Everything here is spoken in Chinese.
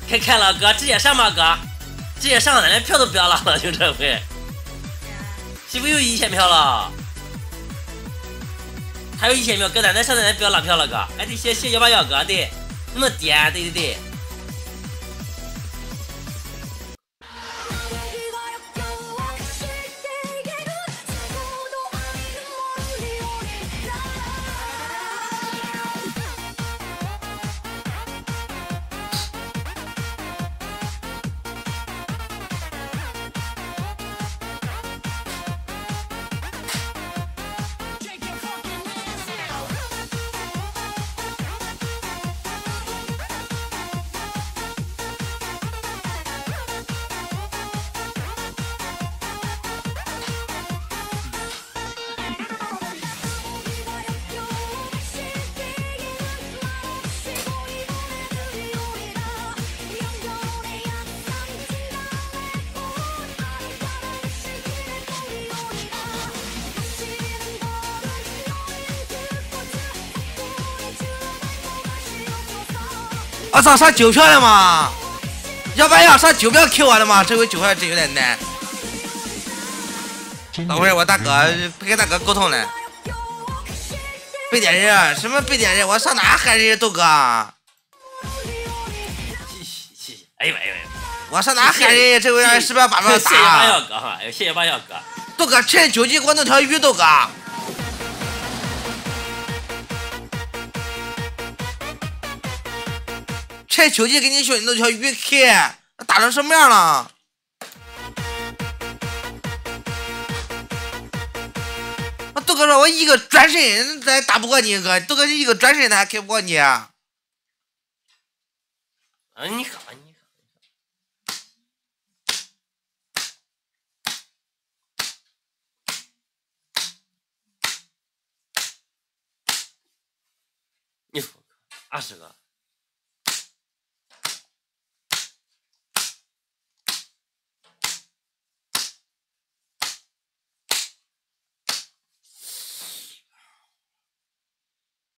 开了哥，直接上吧哥，直接上，咱连票都不要拉了，就这回。岂不有1000票了？还有1000票，哥，咱上咱不要拉票了哥。哎，对，谢181哥，对，那么点，对。 我操，上9票了吗？要不然要上9票 Q 我的吗？这回9票真有点难。等会儿我大哥跟大哥沟通了。背点人，什么背点人？我上哪喊人豆哥？ 哎呦！ 我上哪喊人？这回让人10票8票打。 谢谢八幺哥哈，谢谢八幺哥。 豆哥趁9级给我弄条鱼，豆哥。趁9级给你兄弟弄条鱼开，打成什么样了？豆哥说，我一个转身咱打不过你哥，豆哥一个转身他还开不过你。 你好，你说20个。